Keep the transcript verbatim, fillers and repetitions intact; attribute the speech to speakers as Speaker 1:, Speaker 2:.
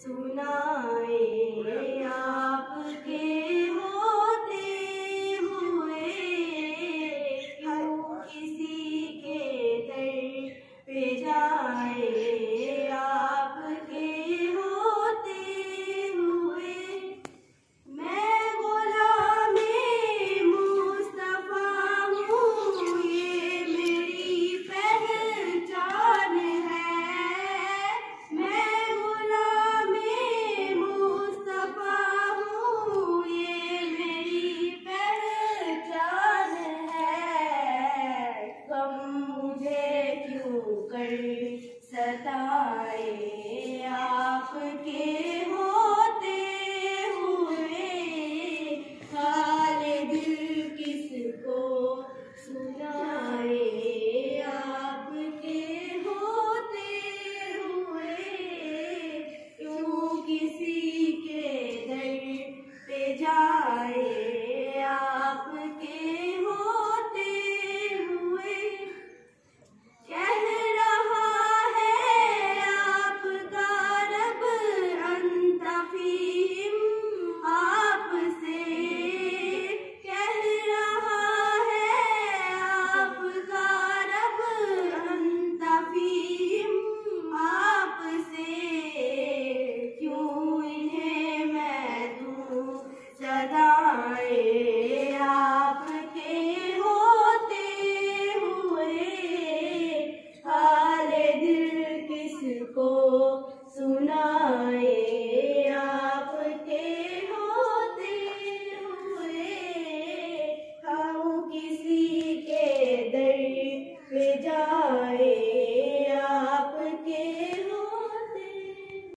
Speaker 1: सुनाए आपके होते हुए, क्यों किसी के दर पे जाए आपके होते हुए। मैं गुलामे मुस्तफा हूँ, ये मेरी पहचान है। मैं गुलामे मुस्तफा हूँ, ये मेरी पहचान है। गम मुझे क्यों कर सता